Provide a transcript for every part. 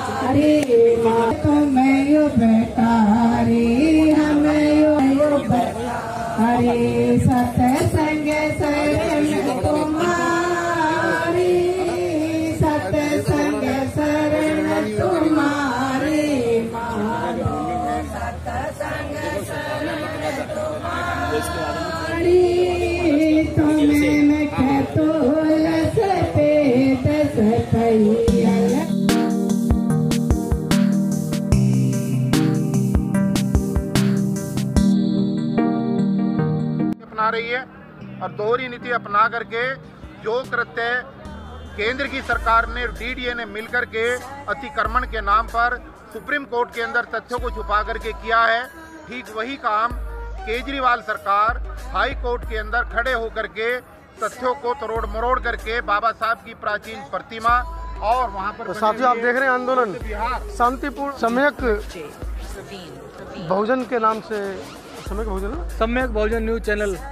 हरे तुम्हें यो बेटा रे हमें यो बेटा हरे सत्संग शरण तुम्हारी सत्संग शरण तुम्हारी मानो सत्संग शरण तुम्हारी तुम्हें मैं कहतो लसते दस पैया अपना रही है और दोहरी नीति अपना करके जो कृत्य केंद्र की सरकार ने डीडीए ने मिलकर के अतिक्रमण के नाम पर सुप्रीम कोर्ट के अंदर तथ्यों को छुपा करके किया है, ठीक वही काम केजरीवाल सरकार हाई कोर्ट के अंदर खड़े होकर के तथ्यों को तोड़ मरोड़ करके बाबा साहब की प्राचीन प्रतिमा और वहां पर तो साथियों आप देख रहे हैं आंदोलन शांतिपूर्ण सम्यक बहुजन के नाम से सम्यक बहुजन न्यूज़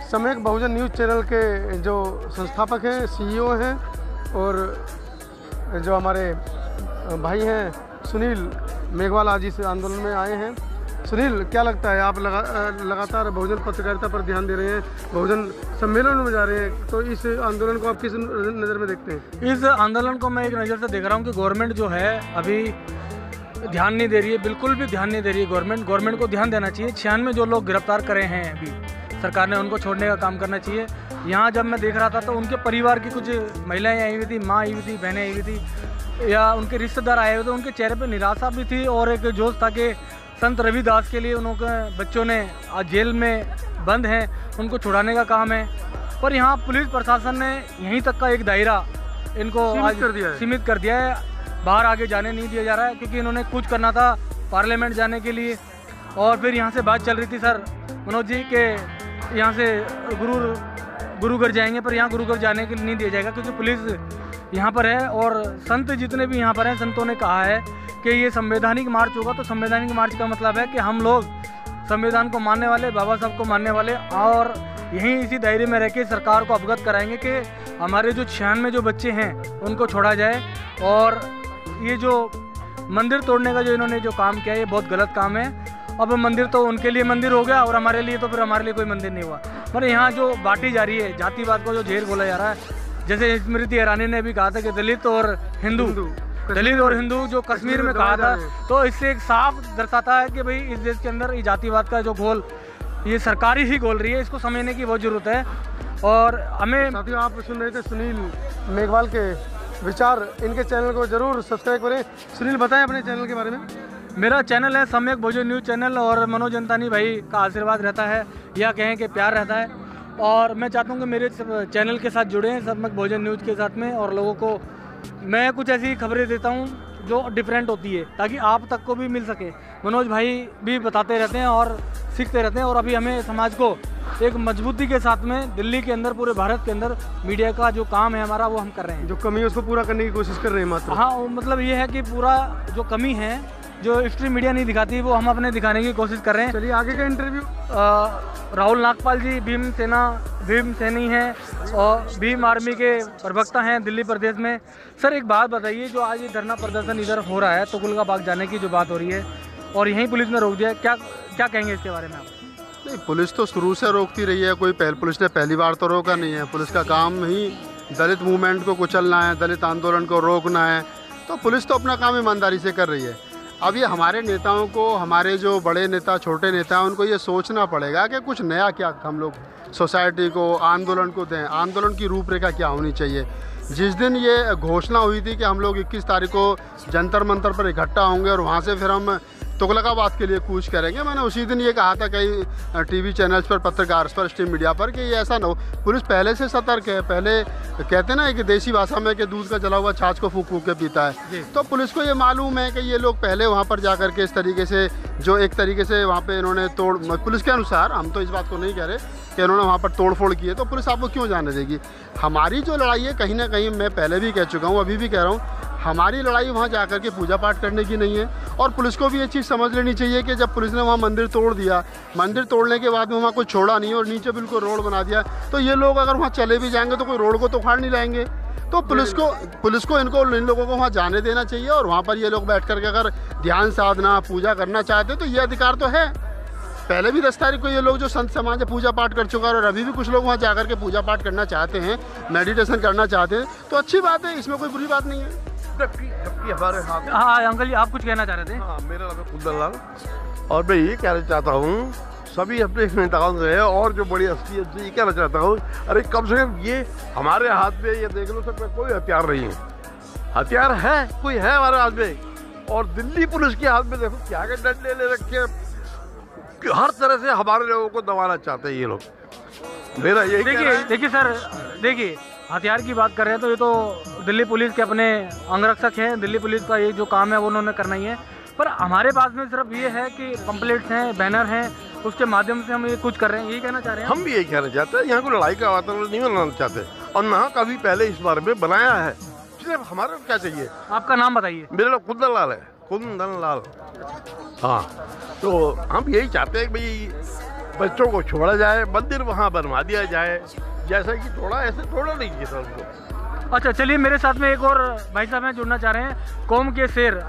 चैनल के जो संस्थापक हैं, सीईओ हैं और जो हमारे भाई हैं सुनील मेघवाल आज इस आंदोलन में आए हैं। सुनील, क्या लगता है, आप लगातार बहुजन पत्रकारिता पर ध्यान दे रहे हैं, बहुजन सम्मेलन में जा रहे हैं, तो इस आंदोलन को आप किस नज़र में देखते हैं? इस आंदोलन को मैं एक नज़र से देख रहा हूँ कि गवर्नमेंट जो है अभी ध्यान नहीं दे रही है, बिल्कुल भी ध्यान नहीं दे रही है। गवर्नमेंट को ध्यान देना चाहिए। 96 जो लोग गिरफ्तार करे हैं अभी सरकार ने, उनको छोड़ने का काम करना चाहिए। यहाँ जब मैं देख रहा था तो उनके परिवार की कुछ महिलाएं आई हुई थी, माँ आई हुई थी, बहनें आई हुई थी या उनके रिश्तेदार आए हुए थे, उनके चेहरे पर निराशा भी थी और एक जोश था कि संत रविदास के लिए उनके बच्चों ने आज जेल में बंद हैं, उनको छुड़ाने का काम है। पर यहाँ पुलिस प्रशासन ने यहीं तक का एक दायरा इनको सीमित कर दिया है, बाहर आगे जाने नहीं दिया जा रहा है, क्योंकि इन्होंने कुछ करना था पार्लियामेंट जाने के लिए। और फिर यहाँ से बात चल रही थी सर मनोज जी के यहाँ से गुरुघर जाएंगे, पर यहाँ गुरुघर जाने के लिए नहीं दिया जाएगा क्योंकि पुलिस यहाँ पर है। और संत जितने भी यहाँ पर हैं, संतों ने कहा है कि ये संवैधानिक मार्च होगा। तो संवैधानिक मार्च का मतलब है कि हम लोग संविधान को मानने वाले, बाबा साहब को मानने वाले, और यहीं इसी दायरे में रह के सरकार को अवगत कराएंगे कि हमारे जो 96 जो बच्चे हैं उनको छोड़ा जाए। और ये जो मंदिर तोड़ने का जो इन्होंने जो काम किया है, ये बहुत गलत काम है। अब मंदिर तो उनके लिए मंदिर हो गया और हमारे लिए तो फिर हमारे लिए कोई मंदिर नहीं हुआ। पर यहाँ जो बांटी जा रही है, जातिवाद को जो झेर बोला जा रहा है, जैसे स्मृति ईरानी ने भी कहा था कि दलित और हिंदू जो कश्मीर में कहा था, तो इससे एक साफ दर्शाता है कि भाई इस देश के अंदर ये जातिवाद का जो घोल ये सरकारी ही घोल रही है, इसको समझने की बहुत ज़रूरत है। और हमें साथियों, आप सुन रहे थे सुनील मेघवाल के विचार, इनके चैनल को जरूर सब्सक्राइब करें। सुनील, बताएं अपने चैनल के बारे में। मेरा चैनल है सम्यक बहुजन न्यूज़ चैनल, और मनोज अंतानी भाई का आशीर्वाद रहता है या कहें कि प्यार रहता है। और मैं चाहता हूँ कि मेरे चैनल के साथ जुड़े हैं, सम्यक बहुजन न्यूज़ के साथ में, और लोगों को मैं कुछ ऐसी खबरें देता हूँ जो डिफरेंट होती है ताकि आप तक को भी मिल सके। मनोज भाई भी बताते रहते हैं और सीखते रहते हैं। और अभी हमें समाज को एक मजबूती के साथ में दिल्ली के अंदर, पूरे भारत के अंदर मीडिया का जो काम है हमारा, वो हम कर रहे हैं। जो कमी है उसको पूरा करने की कोशिश कर रहे हैं मात्र। हाँ, मतलब ये है कि पूरा जो कमी है, जो स्ट्रीम मीडिया नहीं दिखाती, वो हम अपने दिखाने की कोशिश कर रहे हैं। चलिए आगे का इंटरव्यू। राहुल नागपाल जी भीम सैनी हैं और भीम आर्मी के प्रवक्ता हैं दिल्ली प्रदेश में। सर, एक बात बताइए, जो आज ये धरना प्रदर्शन इधर हो रहा है, तुगलका बाग जाने की जो बात हो रही है और यहीं पुलिस ने रोक दिया, क्या कहेंगे इसके बारे में आप? नहीं, पुलिस तो शुरू से रोकती रही है, पुलिस ने पहली बार तो रोका नहीं है। पुलिस का काम ही दलित मूवमेंट को कुचलना है, दलित आंदोलन को रोकना है, तो पुलिस तो अपना काम ईमानदारी से कर रही है। अब ये हमारे नेताओं को, हमारे जो बड़े नेता, छोटे नेता हैं, उनको ये सोचना पड़ेगा कि कुछ नया क्या हम लोग सोसाइटी को, आंदोलन को दें, आंदोलन की रूपरेखा क्या होनी चाहिए। जिस दिन ये घोषणा हुई थी कि हम लोग 21 तारीख को जंतर मंतर पर इकट्ठा होंगे और वहाँ से फिर हम तुगलकाबाद के लिए कूच करेंगे, मैंने उसी दिन ये कहा था कई टीवी चैनल्स पर, पत्रकार पर, स्ट्रीम मीडिया पर, कि ये ऐसा न हो। पुलिस पहले से सतर्क है। पहले कहते ना कि देसी भाषा में कि दूध का जला हुआ छाछ को फूंक फूंक के पीता है, तो पुलिस को ये मालूम है कि ये लोग पहले वहाँ पर जा कर के इस तरीके से, जो एक तरीके से वहाँ पे इन्होंने पुलिस के अनुसार, हम तो इस बात को नहीं कह रहे कि इन्होंने वहाँ पर तोड़फोड़ की है, तो पुलिस आपको क्यों जाने देगी। हमारी जो लड़ाई है, कहीं ना कहीं मैं पहले भी कह चुका हूँ, अभी भी कह रहा हूँ, हमारी लड़ाई वहाँ जा कर के पूजा पाठ करने की नहीं है। और पुलिस को भी ये चीज़ समझ लेनी चाहिए कि जब पुलिस ने वहाँ मंदिर तोड़ दिया, मंदिर तोड़ने के बाद में वहाँ कोई छोड़ा नहीं और नीचे बिल्कुल रोड बना दिया, तो ये लोग अगर वहाँ चले भी जाएंगे तो कोई रोड को तो उखाड़ नहीं लाएंगे। तो पुलिस को इन लोगों को वहाँ जाने देना चाहिए, और वहाँ पर ये लोग बैठ करके अगर ध्यान साधना पूजा करना चाहते हैं तो ये अधिकार तो है। पहले भी 10 तारीख को ये लोग जो संत समाज पूजा पाठ कर चुका है, और अभी भी कुछ लोग वहाँ जाकर के पूजा पाठ करना चाहते हैं, मेडिटेशन करना चाहते हैं, तो अच्छी बात है, इसमें कोई बुरी बात नहीं है। जबकि हमारे हाथ। हाँ अंकल जी, आप कुछ कहना चाह रहे थे? हाँ, मेरा नाम है कुंदन लाल, और मैं ये कहना चाहता हूँ सभी अपने नेताओं से है, और जो बड़ी हस्ती है ये कहना चाहता हूँ, अरे कम से कम ये हमारे हाथ में ये देख लो सब कोई हथियार नहीं है। हथियार है कोई है हमारे हाथ में, और दिल्ली पुलिस के हाथ में देखो क्या क्या डंडे ले रखे हैं, हर तरह से हमारे लोगों को दबाना चाहते हैं ये लोग। मेरा यही देखिए सर, देखिए हथियार की बात कर रहे हैं तो ये तो दिल्ली पुलिस के अपने अंगरक्षक हैं, दिल्ली पुलिस का ये जो काम है वो उन्होंने करना ही है, पर हमारे पास में सिर्फ ये है कि पम्पलेट्स हैं, बैनर हैं, उसके माध्यम से हम ये कुछ कर रहे हैं, यही कहना चाह रहे हैं। हम भी यही कहना चाहते हैं, यहाँ को लड़ाई का वातावरण नहीं बनाना चाहते, और ना कभी पहले इस बारे में बनाया है, सिर्फ हमारे को क्या चाहिए। आपका नाम बताइए। मेरा नाम कुंदन लाल है, कुंदन लाल। हाँ, तो हम यही चाहते हैं कि भाई बच्चों को छोड़ा जाए, मंदिर वहाँ बनवा दिया जाए, जैसा कि थोड़ा ऐसे थोड़ा नहीं किया था उनको। अच्छा चलिए, मेरे साथ में एक और भाई साहब हैं जुड़ना चाह रहे हैं, कौम के शेर,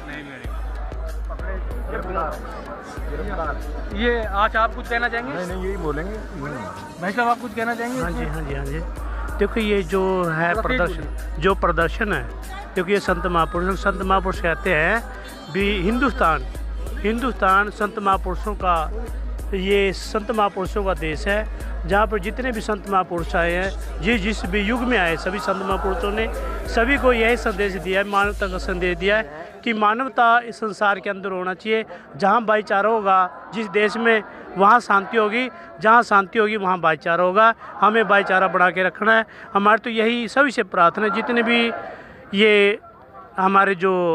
ये आज आप कुछ कहना चाहेंगे? नहीं यही बोलेंगे। भाई साहब आप कुछ कहना चाहेंगे? हाँ जी। देखो ये जो है प्रदर्शन है, क्योंकि ये संत महापुरुष कहते हैं भी हिंदुस्तान संत महापुरुषों का, ये संत महापुरुषों का देश है, जहाँ पर जितने भी संत महापुरुष आए हैं, जिस भी युग में आए, सभी संत महापुरुषों ने सभी को यही संदेश दिया है, मानवता का संदेश दिया है कि मानवता इस संसार के अंदर होना चाहिए। जहाँ भाईचारा होगा, जिस देश में, वहाँ शांति होगी, जहाँ शांति होगी वहाँ भाईचारा होगा। हमें भाईचारा बढ़ा के रखना है। हमारे तो यही सभी से प्रार्थना है, जितने भी ये हमारे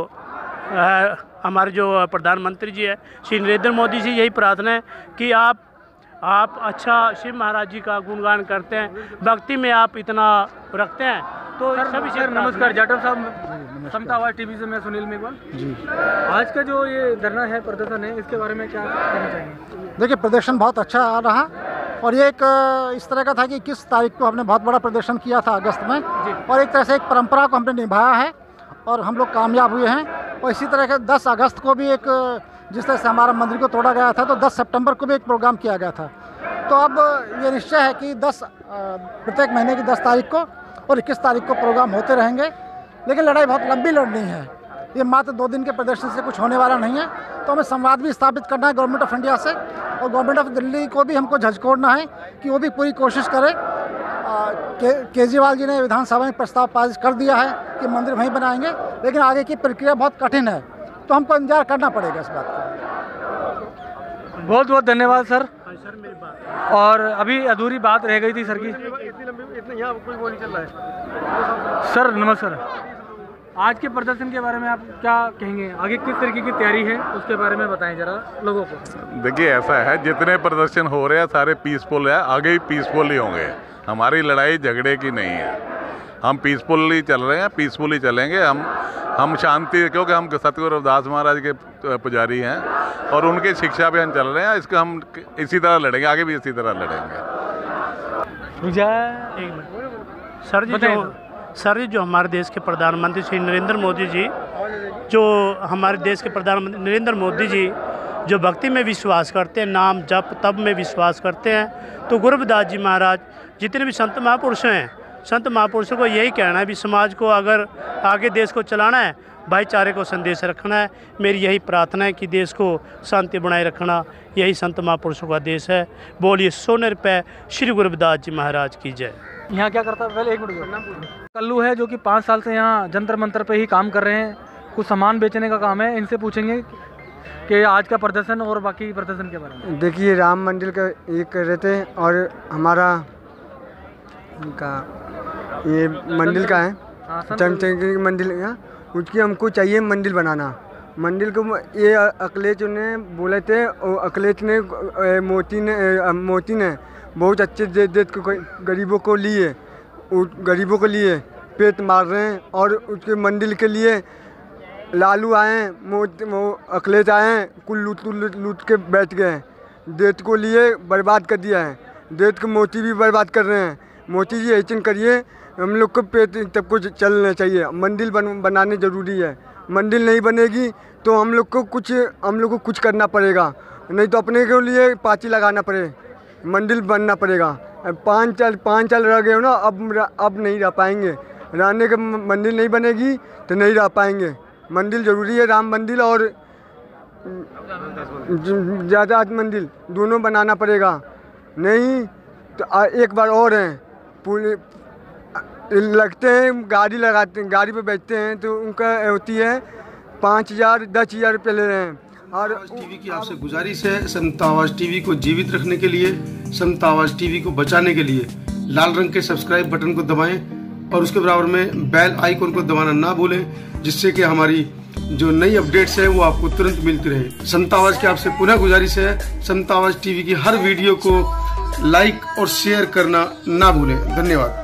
जो प्रधानमंत्री जी है श्री नरेंद्र मोदी जी, यही प्रार्थना है कि आप अच्छा शिव महाराज जी का गुणगान करते हैं, भक्ति में आप इतना रखते हैं, तो सभी से नमस्कार। जाटव साहब, समता आवाज़ टीवी से मैं सुनील मेघवाल जी। आज का जो ये धरना है, प्रदर्शन है, इसके बारे में क्या कहना चाहेंगे? देखिए, प्रदर्शन बहुत अच्छा आ रहा, और ये एक इस तरह का था कि 21 तारीख को हमने बहुत बड़ा प्रदर्शन किया था अगस्त में, और एक तरह से एक परंपरा को हमने निभाया है और हम लोग कामयाब हुए हैं। और इसी तरह के 10 अगस्त को भी एक, जिस तरह से हमारा मंदिर को तोड़ा गया था, तो 10 सितंबर को भी एक प्रोग्राम किया गया था। तो अब ये निश्चय है कि प्रत्येक महीने की 10 तारीख को और 21 तारीख को प्रोग्राम होते रहेंगे, लेकिन लड़ाई बहुत लंबी लड़नी है, ये मात्र 2 दिन के प्रदर्शन से कुछ होने वाला नहीं है। तो हमें संवाद भी स्थापित करना है गवर्नमेंट ऑफ इंडिया से, और गवर्नमेंट ऑफ दिल्ली को भी हमको झकझोरना है कि वो भी पूरी कोशिश करे। केजरीवाल जी ने विधानसभा में प्रस्ताव पारित कर दिया है कि मंदिर वहीं बनाएंगे, लेकिन आगे की प्रक्रिया बहुत कठिन है, तो हमको इंतजार करना पड़ेगा इस बात का। बहुत बहुत धन्यवाद सर। और अभी अधूरी बात रह गई थी सर की। यहाँ कोई वो नहीं चल रहा है। सर नमस्कार, आज के प्रदर्शन के बारे में आप क्या कहेंगे? आगे किस तरीके की तैयारी है उसके बारे में बताएं जरा लोगों को। देखिए, ऐसा है, जितने प्रदर्शन हो रहे हैं सारे पीसफुल है, आगे भी पीसफुल ही होंगे। हमारी लड़ाई झगड़े की नहीं है, हम पीसफुली चल रहे हैं, पीसफुली चलेंगे। हम शांति, क्योंकि हम सतगुरु रविदास महाराज के पुजारी हैं और उनके शिक्षा पे हम चल रहे हैं, इसका हम इसी तरह लड़ेंगे, आगे भी इसी तरह लड़ेंगे। सर जी जो हमारे देश के प्रधानमंत्री श्री नरेंद्र मोदी जी, जो हमारे देश के प्रधानमंत्री नरेंद्र मोदी जी जो भक्ति में विश्वास करते हैं, नाम जप तप में विश्वास करते हैं, तो गुरु रविदास जी महाराज, जितने भी संत महापुरुष हैं, संत महापुरुषों को यही कहना है भी समाज को अगर आगे देश को चलाना है, भाईचारे को संदेश रखना है। मेरी यही प्रार्थना है कि देश को शांति बनाए रखना, यही संत महापुरुषों का देश है। बोलिए सोने पे श्री गुरु रविदास जी महाराज की जय। यहाँ क्या करता है? पहले एक मिनट। कल्लू है जो कि 5 साल से यहाँ जंतर मंतर पे ही काम कर रहे हैं, कुछ सामान बेचने का काम है। इनसे पूछेंगे कि आज का प्रदर्शन और बाकी प्रदर्शन के बारे में। देखिए, राम मंदिर का ये कर रहे थे, और हमारा इनका ये मंदिर का है, चंद्रशेखर मंदिर का, उसकी हमको चाहिए मंदिर बनाना। मंदिर को ये अखिलेश ने बोले थे, और अखिलेश ने मोदी ने बहुत अच्छे देश को गरीबों को लिए पेट मार रहे हैं, और उसके मंदिर के लिए लालू आए हैं, अखिलेश आए हैं, कुल लूट के बैठ गए हैं, देश को लिए बर्बाद कर दिया है, देश को मोदी भी बर्बाद कर रहे हैं। मोदी जी ऐसे करिए, हम लोग को तब कुछ चलना चाहिए। मंदिर बनाने ज़रूरी है। मंदिर नहीं बनेगी तो हम लोग को कुछ करना पड़ेगा, नहीं तो अपने के लिए पाची लगाना पड़े, मंदिर बनना पड़ेगा। 5 साल रह गए हो ना, अब नहीं रह पाएंगे। रहने के मंदिर नहीं बनेगी तो नहीं रह पाएंगे। मंदिर ज़रूरी है, राम मंदिर और ज़्यादा मंदिर दोनों बनाना पड़ेगा। नहीं तो एक बार और हैं, पूरे लगते हैं गाड़ी पे बैठते हैं तो उनका होती है 5,000 10,000 रुपये ले रहे हैं। और टीवी की आपसे गुजारिश है, समता आवाज़ टीवी को जीवित रखने के लिए, समता आवाज़ टीवी को बचाने के लिए लाल रंग के सब्सक्राइब बटन को दबाएं और उसके बराबर में बेल आइकन को दबाना ना भूलें, जिससे कि हमारी जो नई अपडेट्स है वो आपको तुरंत मिलती रहे। समता आवाज़ की आपसे पुनः गुजारिश है, समता आवाज़ टीवी की हर वीडियो को लाइक और शेयर करना ना भूलें। धन्यवाद।